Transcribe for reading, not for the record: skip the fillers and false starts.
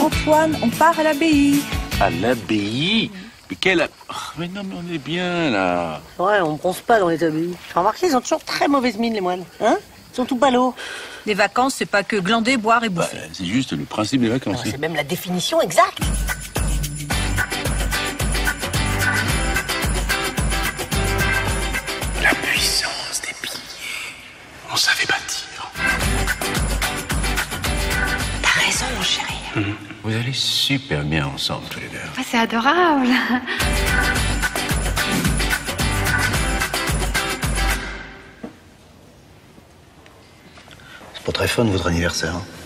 Antoine, on part à l'abbaye. À l'abbaye? Mais quelle... Oh, mais non, mais on est bien, là. Ouais, on bronze pas dans les abbayes. J'ai remarqué, ils ont toujours très mauvaise mine, les moines. Hein? Ils sont tout ballots. Les vacances, c'est pas que glander, boire et bouffer. C'est juste le principe des vacances. C'est même la définition exacte. La puissance des piliers. On savait bâtir. T'as raison, mon chéri. Vous allez super bien ensemble, tous les deux. Ah, c'est adorable. C'est pas très fun votre anniversaire. Hein.